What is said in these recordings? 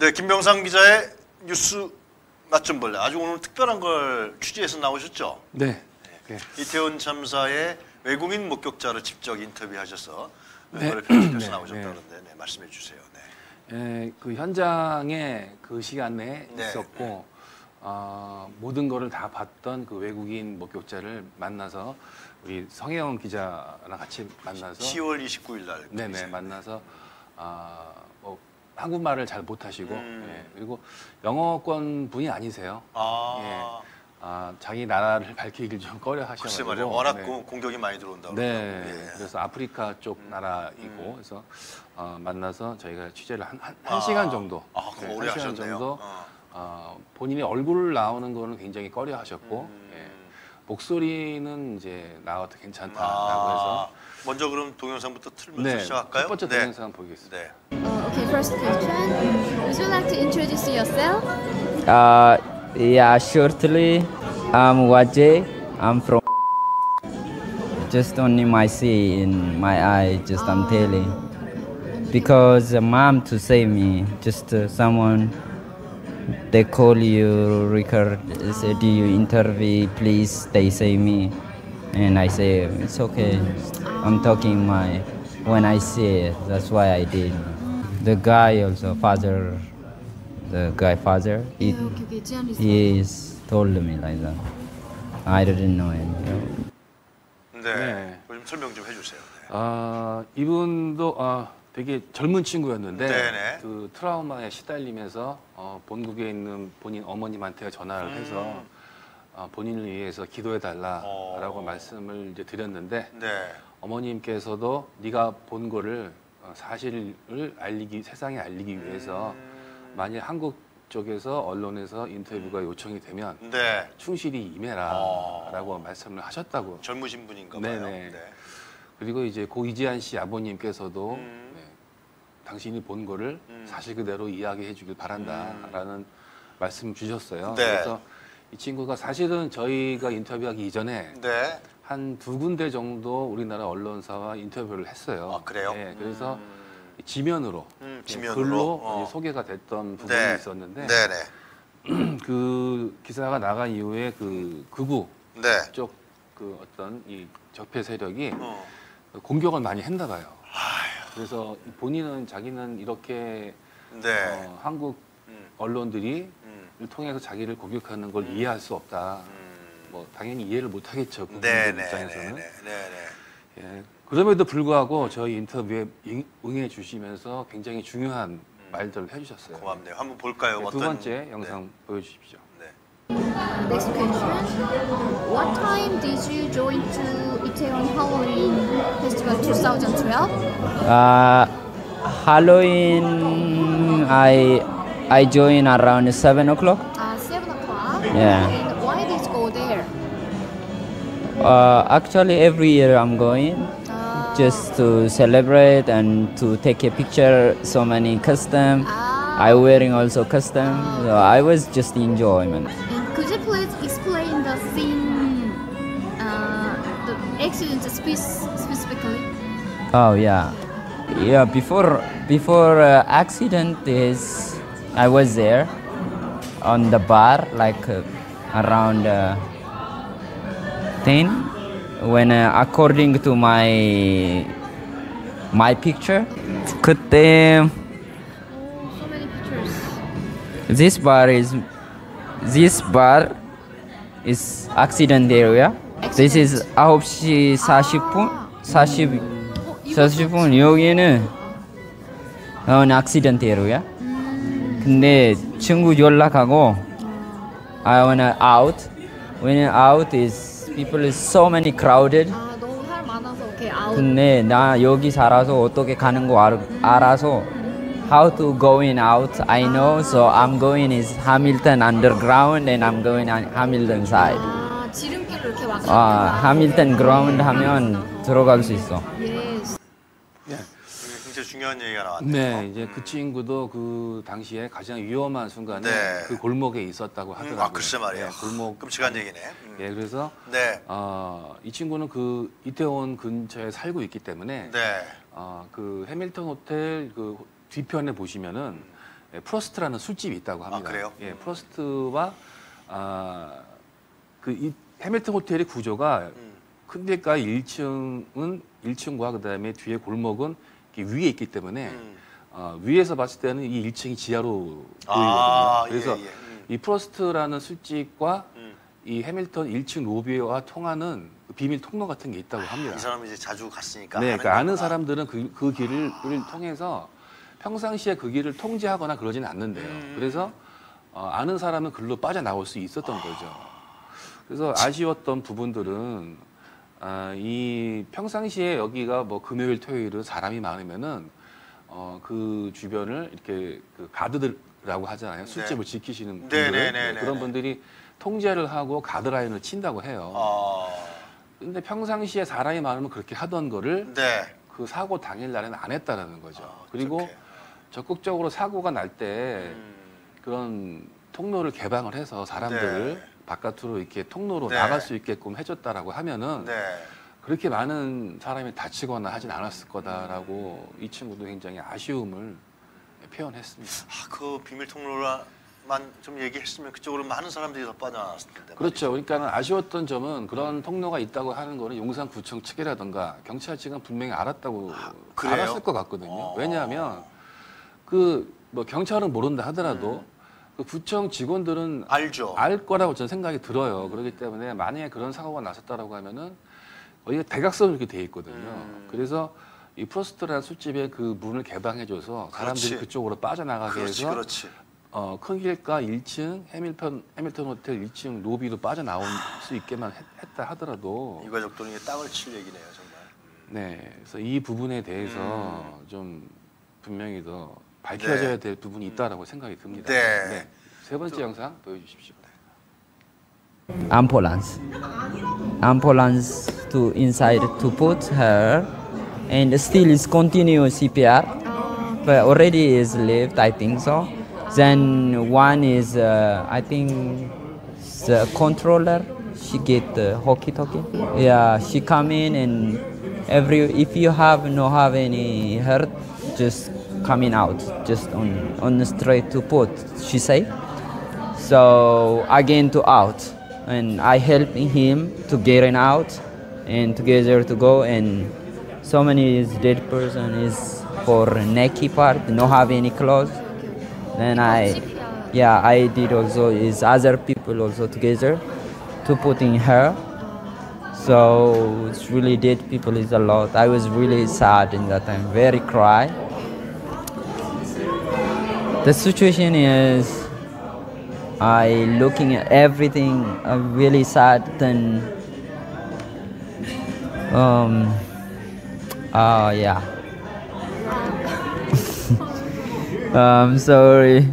네, 김병상 기자의 뉴스 맛 좀 볼래. 아주 오늘 특별한 걸 취재해서 나오셨죠? 네. 네. 이태원 참사의 외국인 목격자를 직접 인터뷰하셔서 네. 그걸 편집해서 네. 나오셨다는데 네, 말씀해 주세요. 네. 네, 그 현장에 그 시간에 네. 있었고 모든 거를 다 봤던 그 외국인 목격자를 만나서 우리 성혜영 기자랑 같이 만나서 10월 29일 날. 네네 만나서 뭐 한국말을 잘 못하시고 예, 그리고 영어권 분이 아니세요. 자기 나라를 밝히길 좀 꺼려 글쎄 하셔가지고 말이야. 워낙 네. 공격이 많이 들어온다고. 네, 예. 그래서 아프리카 쪽 나라이고 그래서 만나서 저희가 취재를 한 시간 정도, 그럼 오래 한 시간 하셨네요. 정도 본인이 얼굴 나오는 거는 굉장히 꺼려하셨고 예, 목소리는 이제 나와도 괜찮다라고 해서 먼저 그럼 동영상부터 틀면서 네, 시작할까요? 첫 번째 네. 동영상 보겠습니다. 네. Okay, first question. Would you like to introduce yourself? Yeah, shortly, I'm Wajay. I'm from. Just only my see in my eye, just I'm telling. Because mom to save me, just someone. They call you, record, say, do you interview, please, they say me. And I say, it's okay. I'm talking when I see it, that's why I did. The guy also, father, he told me like that. I didn't know him. 네. 좀 설명 좀 해주세요. 이분도 되게 젊은 친구였는데 네네. 그 트라우마에 시달리면서 본국에 있는 본인 어머님한테 전화를 해서 본인을 위해서 기도해달라라고 말씀을 이제 드렸는데 네. 어머님께서도 네가 본 거를 사실을 세상에 알리기 위해서 만약 한국 쪽에서 언론에서 인터뷰가 요청이 되면 네. 충실히 임해라라고 말씀을 하셨다고. 젊으신 분인가 봐요. 네네. 네. 그리고 이제 고 이지한 씨 아버님께서도 당신이 본 거를 사실 그대로 이야기해 주길 바란다라는 말씀 주셨어요. 네. 그래서 이 친구가 사실은 저희가 인터뷰하기 이전에 네. 한 2군데 정도 우리나라 언론사와 인터뷰를 했어요. 그래요? 네, 그래서 지면으로, 지면으로? 글로 이제 소개가 됐던 부분이 네. 있었는데 네네. 그 기사가 나간 이후에 그 극우 네. 쪽 그 어떤 이 적폐 세력이 공격을 많이 했나 봐요. 그래서 본인은 자기는 이렇게 네. 한국 언론들이 통해서 자기를 공격하는 걸 이해할 수 없다. 뭐 당연히 이해를 못 하겠죠. 그분들 입장에서는. 네네. 예, 그럼에도 불구하고 저희 인터뷰에 응해 주시면서 굉장히 중요한 말들을 해주셨어요. 고맙네요. 한번 볼까요? 네, 두 번째 영상 보여주십시오. 네. Next question. What time did you join to Itaewon Halloween Festival 2012? Halloween, I joined around 7 o'clock. 7 o'clock. Yeah. And why did you go there? Actually, every year I'm going just to celebrate and to take a picture. So many custom. I wearing also custom. So I was just enjoyment. And could you please explain the scene, the accident specifically? Oh yeah. Before accident is I was there on the bar like around 10 when according to my picture 그때 So many pictures. this bar is accident area. This is 9시 40분 여기는 accident area. 근데 친구 연락하고 I wanna out. When out is people is so many crowded. 너무 사람 많아서 오케이 아웃. 근데 나 여기 살아서 어떻게 가는 거 알아서 how to go in out I know. So I'm going is Hamilton underground and I'm going on Hamilton side. 지름길로 이렇게 왔구나. Hamilton ground 하면 들어갈 수 있어. Yes. 굉장히 중요한 얘기가 나왔네요. 네, 이제 그 친구도 그 당시에 가장 위험한 순간에 네. 그 골목에 있었다고 하더라고요. 글쎄 말이에요. 네, 골목. 끔찍한 얘기네. 예, 그래서 네. 이 친구는 그 이태원 근처에 살고 있기 때문에 네. 그 해밀턴 호텔 그 뒤편에 보시면은 프로스트라는 술집이 있다고 합니다. 아, 그래요? 예, 프로스트와 이 해밀턴 호텔의 구조가 큰 데가 1층은 1층과 그다음에 뒤에 골목은 이렇게 위에 있기 때문에 위에서 봤을 때는 이 1층이 지하로 보이거든요. 그래서 이 프로스트라는 술집과 이 해밀턴 1층 로비와 통하는 비밀 통로 같은 게 있다고 합니다. 이 사람이 이제 자주 갔으니까. 네, 그러니까 아는 사람들은 그 길을 통해서 평상시에 그 길을 통제하거나 그러지는 않는데요. 그래서 아는 사람은 글로 빠져나올 수 있었던 거죠. 그래서 아쉬웠던 부분들은 이 평상시에 여기가 뭐 금요일, 토요일은 사람이 많으면은 그 주변을 이렇게 그 가드라고 하잖아요. 술집을 지키시는 분들 그런 분들이 통제를 하고 가드라인을 친다고 해요. 근데 평상시에 사람이 많으면 그렇게 하던 거를 그 사고 당일 날에는 안 했다라는 거죠. 그리고 적극적으로 사고가 날 때 그런 통로를 개방을 해서 사람들을 바깥으로 이렇게 통로로 나갈 수 있게끔 해줬다라고 하면은 그렇게 많은 사람이 다치거나 하진 않았을 거다라고 이 친구도 굉장히 아쉬움을 표현했습니다. 그 비밀 통로만 좀 얘기했으면 그쪽으로 많은 사람들이 더 빠져나왔을 텐데. 그렇죠. 그러니까 아쉬웠던 점은 그런 통로가 있다고 하는 거는 용산구청 측이라든가 경찰 측은 분명히 알았다고 알았을 것 같거든요. 왜냐하면 뭐 경찰은 모른다 하더라도 그 구청 직원들은 알죠. 알 거라고 저는 생각이 들어요. 그렇기 때문에 만약에 그런 사고가 났었다라고 하면은 여기가 대각선으로 이렇게 돼 있거든요. 그래서 이 프로스트라는 술집의 그 문을 개방해줘서 사람들이 그쪽으로 빠져나가게 해서 큰 길가 1층 해밀턴 호텔 1층 로비로 빠져나올 수 있게만 했다 하더라도 유가족들은 땅을 칠 얘기네요, 정말. 네, 그래서 이 부분에 대해서 좀 분명히 더 밝혀져야 될 부분이 있다라고 생각이 듭니다. 네. 세 번째 영상 보여주십시오. Ambulance to inside to put her, and still is continue CPR, but already is left, I think so. Then one is I think the controller, she get the walkie-talkie. Yeah, she come in and if you have any hurt, just coming out, just on the street to put, she say. So again to out, and I help him to getting out and together to go, and so many is dead person is for necky part, no have any clothes. Then I did also is other people also together to putting her. So it's really dead people is a lot. I was really sad in that time, very cry. The situation is I looking at everything really sad. Then yeah. I'm sorry.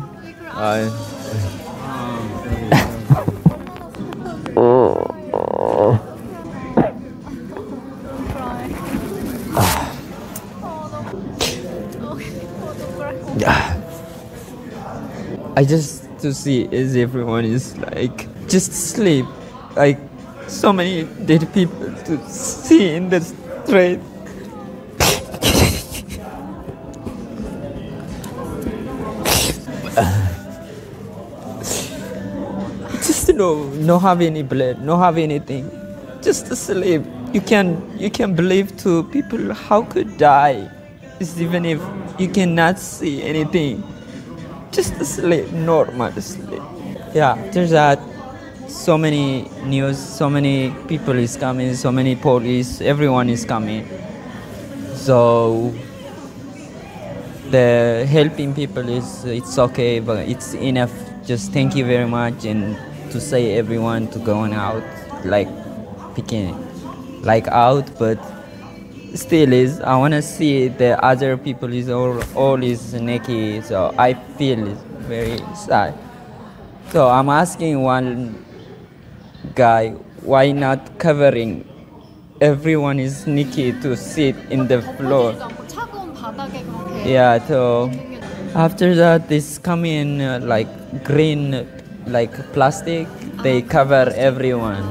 I just to see as everyone is like just sleep, like so many dead people to see in the street. Just no have any blood, no have anything, just to sleep. You can believe to people how could die, it's even if you cannot see anything. Just sleep, normal sleep. Yeah, there's that. So many news, so many people is coming, so many police, everyone is coming. So the helping people it's okay, but it's enough. Just thank you very much, and to say everyone to going out, like picking, like out, but still is I want to see the other people is all is naked, so I feel very sad. So I'm asking one guy, why not covering everyone is naked to sit in the floor? Yeah, so after that this come in like green like plastic, they cover everyone.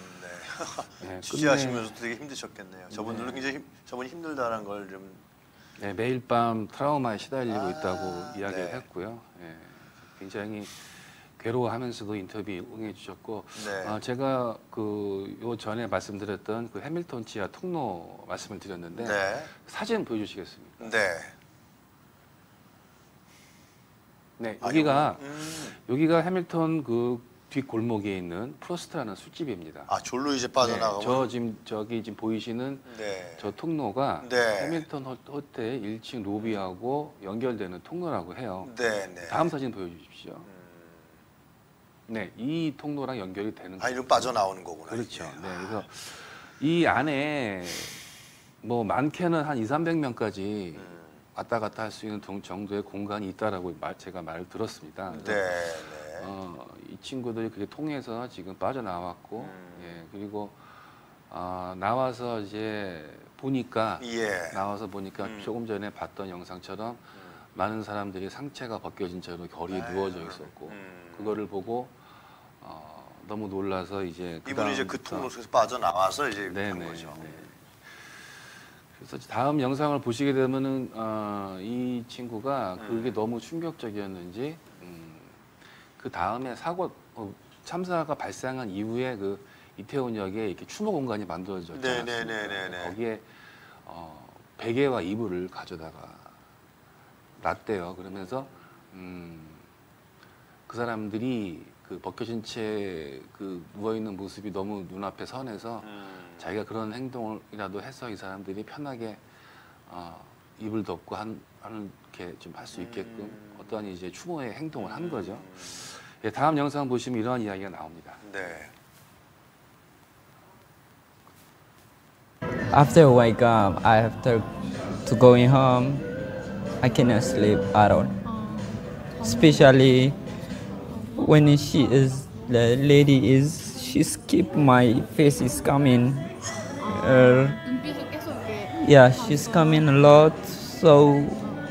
취재하시면서 되게 힘드셨겠네요. 저분이 힘들다는 걸 좀 네, 매일 밤 트라우마에 시달리고 있다고 이야기를 네. 했고요. 예, 굉장히 괴로워하면서도 인터뷰 응해 주셨고 네. 제가 요 전에 말씀드렸던 그 해밀턴 지하 통로 말씀을 드렸는데 네. 사진 보여주시겠습니까? 네. 네, 아, 여기가 해밀턴 그 뒷 골목에 있는 프로스트라는 술집입니다. 아, 졸로 이제 빠져나가고. 저 저기 지금 보이시는 네. 저 통로가 네. 해밀턴 호텔 1층 로비하고 연결되는 통로라고 해요. 네, 네. 다음 사진 보여주십시오. 네, 이 통로랑 연결이 되는 아, 이리로 빠져나오는 거구나. 그렇죠. 이게. 네, 그래서 이 안에 뭐 많게는 한 200~300명까지 왔다 갔다 할 수 있는 정도의 공간이 있다라고 제가 말을 들었습니다. 네, 그래서 네. 이 친구들이 그게 통해서 지금 빠져나왔고, 예, 그리고 나와서 이제 보니까 예. 나와서 보니까 조금 전에 봤던 영상처럼 많은 사람들이 상체가 벗겨진 채로 결이 누워져 있었고, 그거를 보고 너무 놀라서 이제 이분이 이제 그 그다음부터- 통로에서 빠져나와서 이제 한 네네. 거죠. 네. 그래서 다음 영상을 보시게 되면은 이 친구가 그게 너무 충격적이었는지 그 다음에 참사가 발생한 이후에 그 이태원역에 이렇게 추모 공간이 만들어졌지 않았습니까? 네네네네네. 거기에 베개와 이불을 가져다가 놨대요. 그러면서 그 사람들이 그 벗겨진 채 그 누워 있는 모습이 너무 눈앞에 선해서 자기가 그런 행동이라도 해서 이 사람들이 편하게 이불 덮고 하는 게 좀 할 수 있게끔 어떠한 이제 추모의 행동을 한 거죠. 예, 다음 영상 보시면 이러한 이야기가 나옵니다. 네. After wake up, after to going home, I cannot sleep at all. Especially when the lady is, she skip my face is coming. 눈빛이 계속 이렇게. Yeah, she's coming a lot, so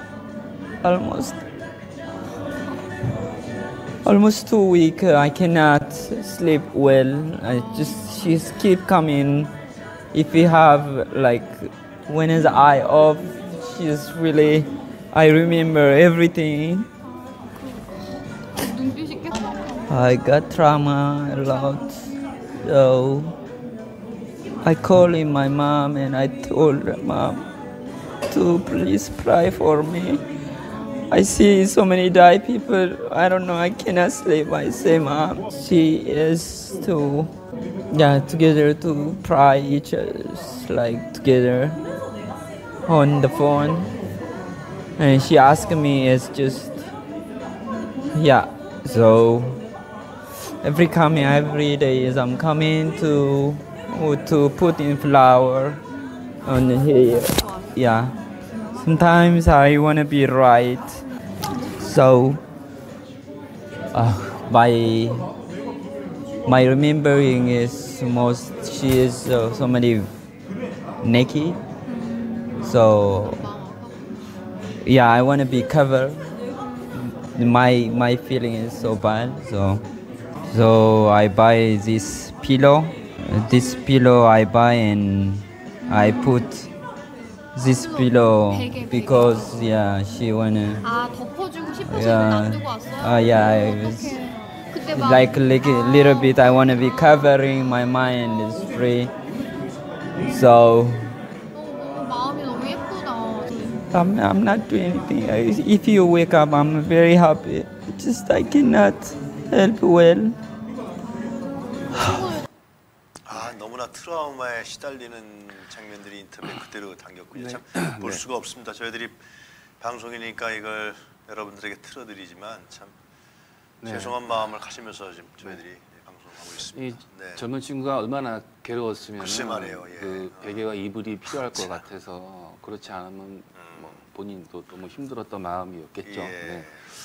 almost 2 weeks I cannot sleep well. She's keep coming. If we have like when is eye off, she's really. I remember everything. 눈빛이 계속. I got trauma a lot, so I called in my mom and I told her, Mom to please pray for me. I see so many die people. I don't know. I cannot sleep. I say, Mom, she is together to pray each other like together on the phone, and she asked me, it's just so. Every day is I'm coming to put in flower on here. Yeah. Sometimes I wanna be right. So my remembering is most she is so many naked. So yeah, I wanna be covered. My feeling is so bad. So I buy this pillow. This pillow I buy and I put this pillow because she wanna 덮어주고 싶어서 Yeah. 놔두고 왔어요? I was 어떡해. 그때 막 like a little bit I wanna be covering my mind is free. So 너무 마음이 너무 예쁘다. I'm not doing anything. If you wake up, I'm very happy. Just I cannot help well. 아, 너무나 트라우마에 시달리는 장면들이 인터뷰에 그대로 담겼군요. 참 볼 수가 없습니다. 저희들이 방송이니까 이걸 여러분들에게 틀어드리지만 참 죄송한 마음을 가지면서 지금 저희들이 방송하고 이 있습니다. 네. 젊은 친구가 얼마나 괴로웠으면 글쎄 말이에요, 예. 그 베개와 이불이 필요할 것 같아서 그렇지 않으면 뭐 본인도 너무 힘들었던 마음이었겠죠. 예. 네.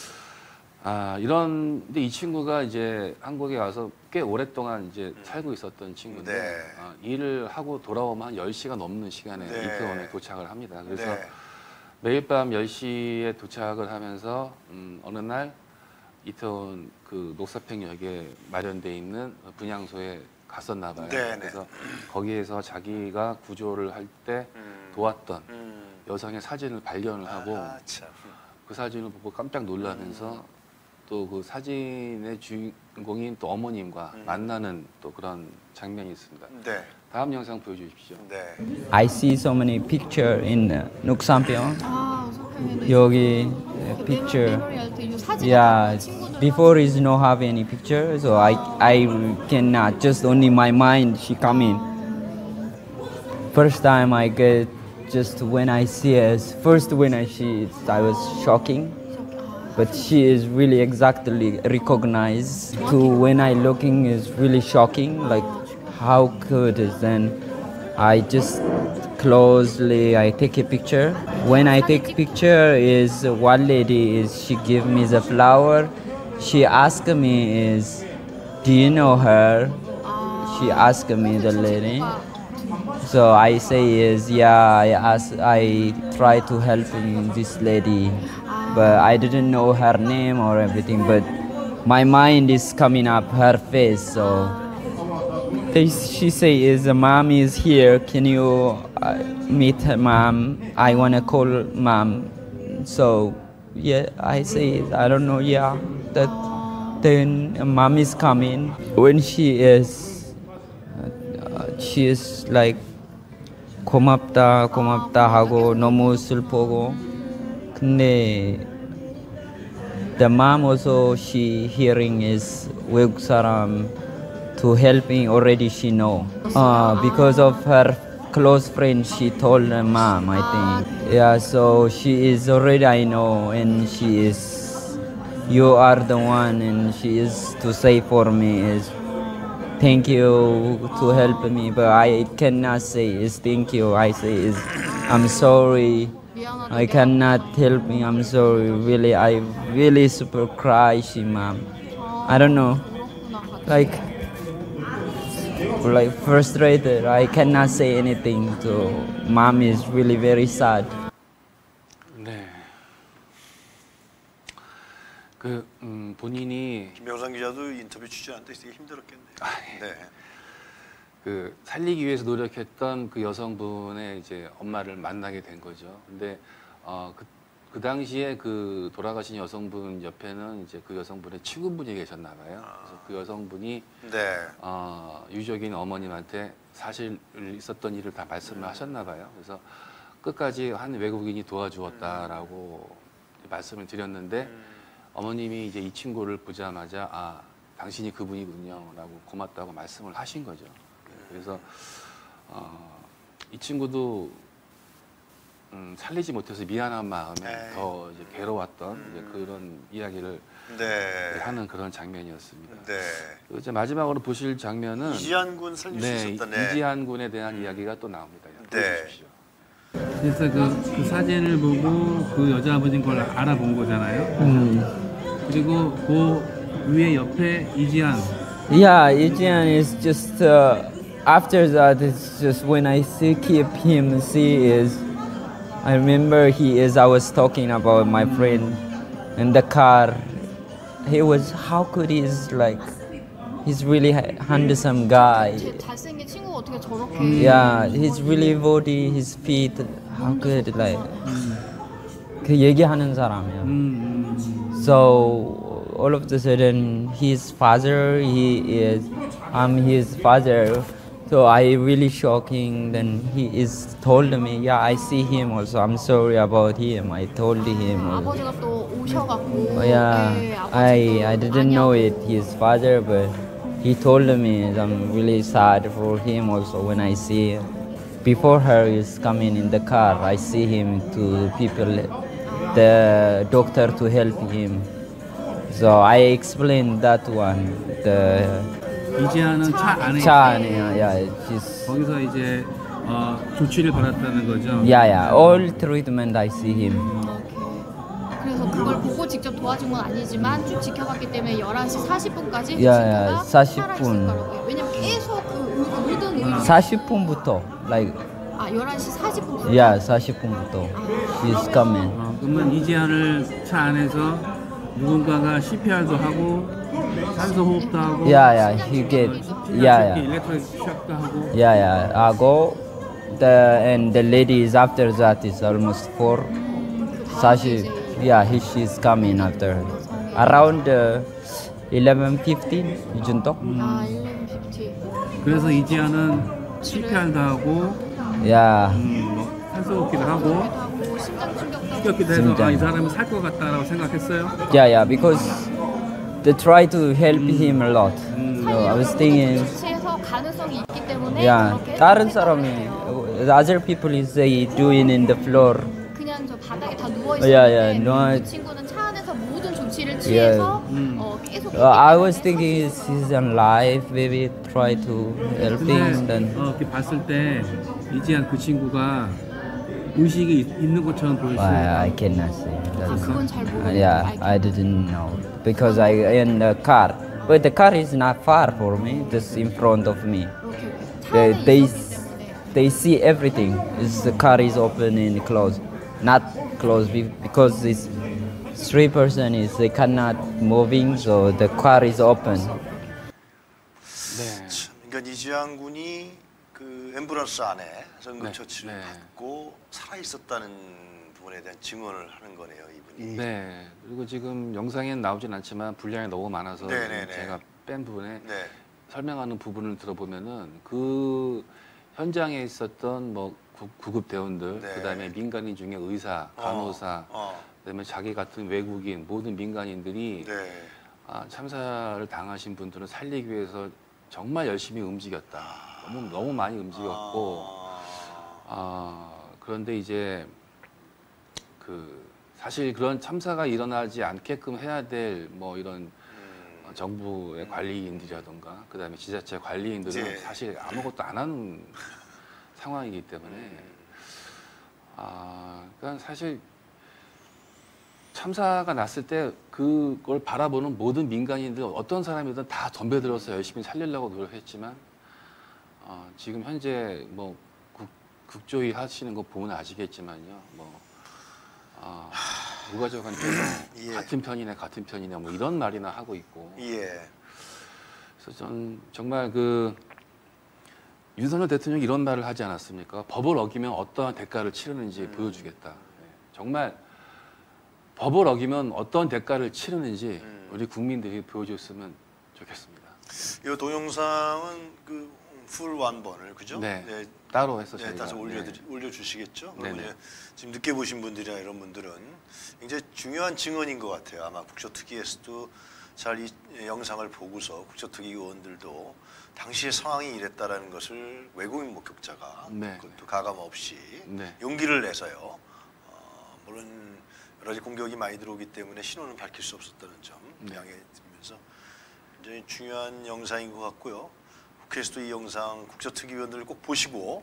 근데 이 친구가 이제 한국에 와서 꽤 오랫동안 이제 살고 있었던 친구인데 네. 일을 하고 돌아오면 한 10시가 넘는 시간에 네. 이태원에 도착을 합니다. 그래서 네. 매일 밤 10시에 도착을 하면서 어느 날 이태원 그 녹사평역에 마련돼 있는 분향소에 갔었나 봐요. 네, 네. 그래서 거기에서 자기가 구조를 할 때 도왔던 여성의 사진을 발견을 하고 아, 참. 그 사진을 보고 깜짝 놀라면서 또 그 사진의 주인공인 또 어머님과 만나는 또 그런 장면이 있습니다. 네. 다음 영상 보여주십시오. 네. I see so many picture in Nuksampion. 아, 우선편에는 여기 picture. 메모리할 때 이 사진 Yeah, 친구들 before is no have any picture, so I cannot just only my mind she come in. First time I get just when I see us, first when I see it, I was shocking. But she is really exactly recognized. To when I looking is really shocking. Like how could it then? I just closely I take a picture. When I take picture is one lady is she give me the flower. She asked me is, do you know her? She asked me the lady. So I say is yeah. I try to help this lady, but I didn't know her name or everything. But my mind is coming up her face. So she say is mom is here. Can you meet her mom? I wanna call mom. So yeah, I say I don't know. Yeah, that then mom is coming. When she is like 고맙다 하고 너무 슬프고. 근데 the mom also she hearing is 외국 사람 to helping already she know because of her close friend she told her mom I think yeah so she is already I know and she is you are the one and she is to say for me is thank you to help me but I cannot say is thank you I say is I'm sorry I cannot help me I'm sorry really I really super cry she mom I don't know like frustrated I cannot say anything so mom is really very sad. 네. 그 본인이 김명상 기자도 인터뷰 취재하는데 되게 힘들었겠네요. 네. 그 살리기 위해서 노력했던 그 여성분의 이제 엄마를 만나게 된 거죠. 근데 그 당시에 그 돌아가신 여성분 옆에는 이제 그 여성분의 친구분이 계셨나 봐요. 그래서 그 여성분이 네. 유족인 어머님한테 사실 있었던 일을 다 말씀을 하셨나 봐요. 그래서 끝까지 한 외국인이 도와주었다라고 말씀을 드렸는데 어머님이 이제 이 친구를 보자마자 아 당신이 그분이군요라고 고맙다고 말씀을 하신 거죠. 그래서 이 친구도 살리지 못해서 미안한 마음에 더 이제 괴로웠던 이제 그런 이야기를 네. 하는 그런 장면이었습니다. 네. 그리고 이제 마지막으로 보실 장면은 이지한 군 살릴 수 네, 있었다. 네. 이지한 군에 대한 이야기가 또 나옵니다. 보여주십시오. 그래서 그 사진을 보고 그 여자분인 걸 알아본 거잖아요. 그리고 그 위에 옆에 이지한. Yeah, Ijian is just after that it's just when I keep him see is I remember I was talking about my friend in the car. He was how could he's like he's really handsome guy. 제 잘생긴 친구가 어떻게 저렇게 Yeah, his really body, his feet, how good like 그 얘기하는 사람이야. So all of a sudden, his father, I'm his father. So I really shocking. Then he told me, yeah, I see him also. I'm sorry about him. I told him. 아버지가 또 오셔갖고 Yeah, 네, 아버지도 I didn't know it, his father, but he told me I'm really sad for him also when I see before her is coming in the car, I see him to people, the doctor to help him. So I explained that one. The 이지한은 차 안에 차 안에요. Yeah, she's 거기서 이제 조치를 받았다는 거죠. yeah. All treatment I see him. 그래서 그걸 보고 직접 도와준 건 아니지만 쭉 지켜봤기 때문에 11시 40분까지 야, 그 친구가 40분. 살아있을 거라고요. 왜냐면 계속 그 모든 의료 40분부터 like 11시 40분부터 yeah, 40분부터 she's coming. 그러면 이지한을 차 안에서 누군가가 CPR도 하고 산소 호흡도 하고 Yeah, he get yeah. 일렉트릭 shock도 하고 하고 and the lady is after that is almost 4. Sashi, yeah, she's coming after around 11:15 이 정도. 11:50. 그래서 이지아는 CPR도 하고 Yeah. 뭐 산소호흡기도 하고 하고 심장 충격도 뛰었기도 해서 이 사람은 살 것 같다라고 생각했어요. Yeah, because they try to help him a lot. So I was thinking, 조치해서 가능성이 있기 때문에 yeah, 그렇게 다른 해서 사람이, 해요. the other people is they doing in the floor. 그냥 저 바닥에 다 누워 Yeah, 있었는데 yeah, no, 그 친구는 차 안에서 모든 조치를 취해서 계속 I was thinking he's alive. Maybe try to help him. 근데 Then 이렇게 봤을 때 이지한 그 친구가 의식이 있는 것처럼 보였어요. I cannot say. 그건 잘 모르겠어요. Yeah, I didn't know because I in the car. But the car is not far for me, just in front of me. 차 안에 They 있었기 때문에 they see everything. It's, the car is open and closed, not closed because this 3% is they cannot moving, so the car is open. 네. 참, 그러니까 이지한 군이 그 앰뷸런스 안에 응급처치를 네. 받고 살아 있었다는 부분에 대한 증언을 하는 거네요, 이분이. 네. 그리고 지금 영상엔 나오진 않지만 분량이 너무 많아서 네네네. 제가 뺀 부분에 네. 설명하는 부분을 들어보면은 그 현장에 있었던 뭐 구급 대원들, 네. 그다음에 민간인 중에 의사, 간호사, 그다음에 자기 같은 외국인 모든 민간인들이 네. 참사를 당하신 분들을 살리기 위해서 정말 열심히 움직였다. 너무 많이 움직였고 그런데 이제 그 사실 그런 참사가 일어나지 않게끔 해야 될 뭐 이런 정부의 관리인들이라던가 그다음에 지자체 관리인들은 네. 사실 아무것도 안 하는 상황이기 때문에 그러니까 사실 참사가 났을 때 그걸 바라보는 모든 민간인들 어떤 사람이든 다 덤벼들어서 열심히 살리려고 노력했지만 지금 현재 뭐 국조위 하시는 거 보면 아시겠지만요. 뭐 무가족한테서 예. 같은 편이네 뭐 이런 말이나 하고 있고. 예. 그래서 전 정말 그 윤석열 대통령이 이런 말을 하지 않았습니까? 법을 어기면 어떠한 대가를 치르는지 보여주겠다. 네. 정말 법을 어기면 어떤 대가를 치르는지 우리 국민들이 보여줬으면 좋겠습니다. 이 동영상은 그 풀 완본을 그죠? 네. 따로 해서 네, 저희가 다시 올려주시겠죠? 그리고 네네. 이제 지금 늦게 보신 분들이나 이런 분들은 굉장히 중요한 증언인 것 같아요. 아마 국조특위에서도 잘 이 영상을 보고서 국조특위 의원들도 당시의 상황이 이랬다라는 것을 외국인 목격자가 네. 그것도 가감 없이 네. 용기를 내서요. 물론 여러 가지 공격이 많이 들어오기 때문에 신원은 밝힐 수 없었다는 점 양해해 드리면서 굉장히 중요한 영상인 것 같고요. 국회에서도 이 영상 국조특위위원들을 꼭 보시고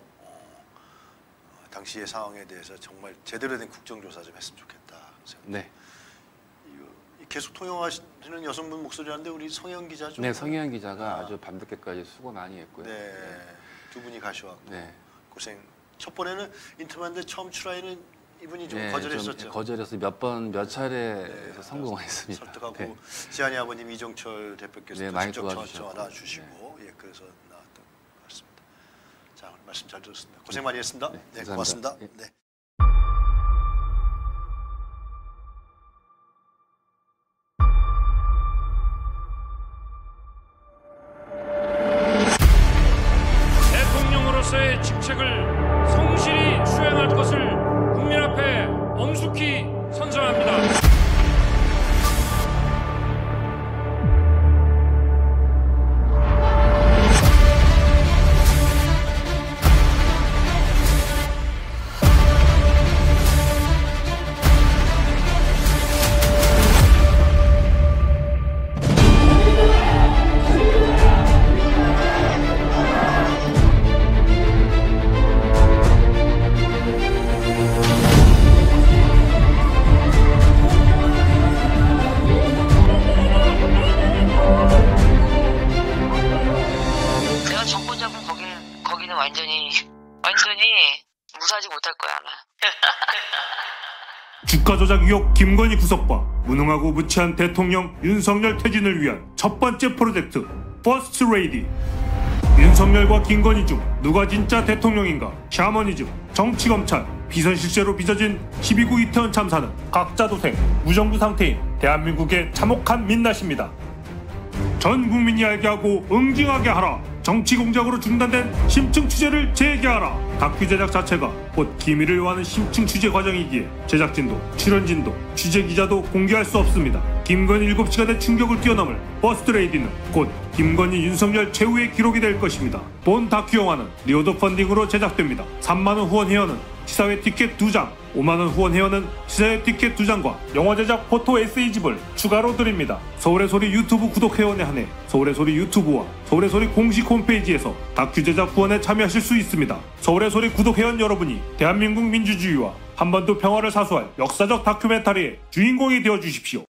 당시의 상황에 대해서 정말 제대로 된 국정조사 좀 했으면 좋겠다 생각합니다. 네. 계속 통역하시는 여성분 목소리라는데 우리 성현 기자죠? 네, 성희연 기자가 아주 밤늦게까지 수고 많이 했고요. 네, 두 분이 가셔왔고 네. 고생. 첫 번에는 인터뷰하는데 처음 출하에는 이분이 좀 네, 거절했었죠. 좀 거절해서 몇 차례에서 네, 성공했습니다. 설득하고 네. 지한이 아버님 이종철 대표께서 네, 많이 직접 도와주셨고. 전화 주시고 예, 그래서 나왔던 것 같습니다. 자, 오늘 말씀 잘 들었습니다. 고생 많이 했습니다. 네, 네, 감사합니다. 고맙습니다. 예. 네. 대통령으로서의 직책을 성실히 수행할 것을 국민 앞에 엄숙히 선서합니다. 내가 정권 잡으면 거기는 완전히 무사하지 못할 거야 아마. 주가 조작 의혹 김건희 구속과 무능하고 무치한 대통령 윤석열 퇴진을 위한 첫 번째 프로젝트 퍼스트 레이디. 윤석열과 김건희 중 누가 진짜 대통령인가? 샤머니즘, 정치검찰, 비선실세로 빚어진 12구 이태원 참사는 각자 도생, 무정부 상태인 대한민국의 참혹한 민낯입니다. 전 국민이 알게 하고 응징하게 하라. 정치 공작으로 중단된 심층 취재를 재개하라. 다큐 제작 자체가 곧 기밀을 요하는 심층 취재 과정이기에 제작진도 출연진도 취재 기자도 공개할 수 없습니다. 김건희 7시간의 충격을 뛰어넘을 버스트 레이디는 곧 김건희 윤석열 최후의 기록이 될 것입니다. 본 다큐 영화는 리오더 펀딩으로 제작됩니다. 3만원 후원 회원은 시사회 티켓 2장, 5만원 후원 회원은 시사회 티켓 2장과 영화 제작 포토 에세이집을 추가로 드립니다. 서울의 소리 유튜브 구독 회원에 한해 서울의 소리 유튜브와 서울의 소리 공식 홈페이지에서 다큐 제작 후원에 참여하실 수 있습니다. 서울의 소리 구독 회원 여러분이 대한민국 민주주의와 한반도 평화를 사수할 역사적 다큐멘터리의 주인공이 되어 주십시오.